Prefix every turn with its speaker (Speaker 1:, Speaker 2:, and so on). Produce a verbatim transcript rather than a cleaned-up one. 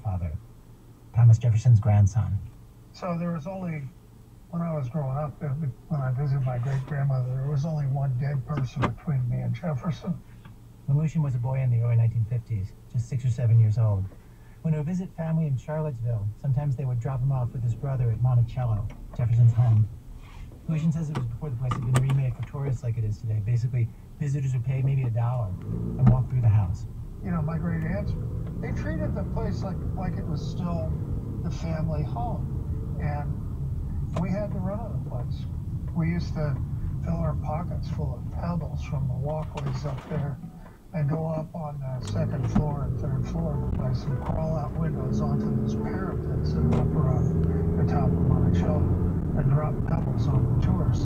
Speaker 1: grandfather, Thomas Jefferson's grandson.
Speaker 2: So there was only, when I was growing up, when I visited my great-grandmother, there was only one dead person between me and Jefferson.
Speaker 1: When Lucian was a boy in the early nineteen fifties, just six or seven years old, when he would visit family in Charlottesville, sometimes they would drop him off with his brother at Monticello, Jefferson's home. Lucian says it was before the place had been remade for tourists like it is today. Basically, visitors would pay maybe a dollar and walk through the house.
Speaker 2: You know, my great aunts, they treated the place like, like it was still the family home. And we had the run of the place. We used to fill our pockets full of pebbles from the walkways up there and go up on the second floor and third floor of the place and crawl out windows onto those parapets that were up around the top of Monticello and drop pebbles on the tourists.